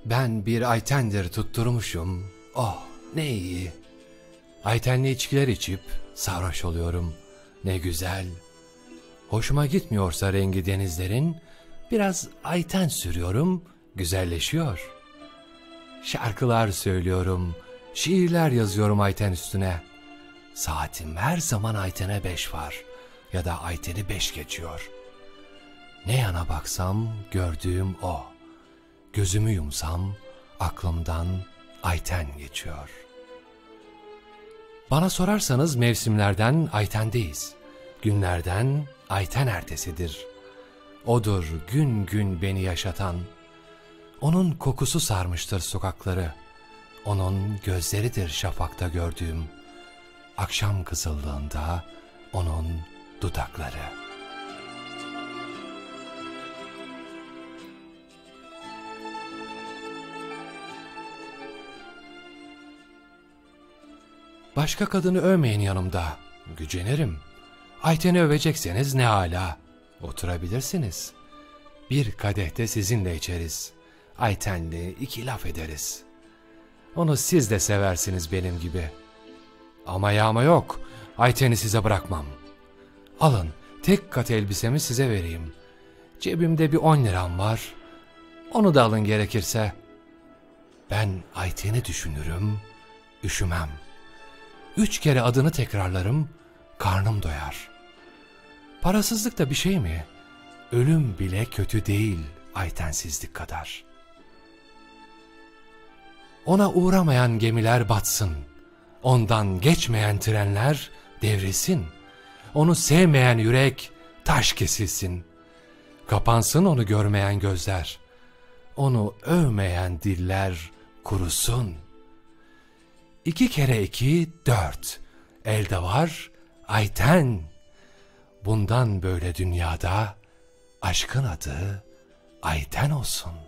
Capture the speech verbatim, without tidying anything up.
Ben bir Ayten'dir tutturmuşum. Oh ne iyi. Aytenli içkiler içip sarhoş oluyorum. Ne güzel. Hoşuma gitmiyorsa rengi denizlerin, biraz Ayten sürüyorum, güzelleşiyor. Şarkılar söylüyorum, şiirler yazıyorum Ayten üstüne. Saatim her zaman Ayten'e beş var ya da Ayten'i beş geçiyor. Ne yana baksam gördüğüm o. Gözümü yumsam aklımdan Ayten geçiyor. Bana sorarsanız mevsimlerden Ayten'deyiz. Günlerden Ayten ertesidir. Odur gün gün beni yaşatan. Onun kokusu sarmıştır sokakları. Onun gözleridir şafakta gördüğüm. Akşam kızıllığında onun dudakları. Başka kadını övmeyin yanımda, gücenirim. Ayten'i övecekseniz ne âlâ, oturabilirsiniz. Bir kadehte sizinle içeriz. Ayten'le iki laf ederiz. Onu siz de seversiniz benim gibi. Ama yağma yok, Ayten'i size bırakmam. Alın, tek kat elbisemi size vereyim. Cebimde bir on liram var. Onu da alın gerekirse. Ben Ayten'i düşünürüm, üşümem. Üç kere adını tekrarlarım, karnım doyar. Parasızlık da bir şey mi? Ölüm bile kötü değil Aytensizlik kadar. Ona uğramayan gemiler batsın, ondan geçmeyen trenler devrilsin, onu sevmeyen yürek taş kesilsin, kapansın onu görmeyen gözler, onu övmeyen diller kurusun. İki kere iki dört, elde var Ayten. Bundan böyle dünyada aşkın adı Ayten olsun.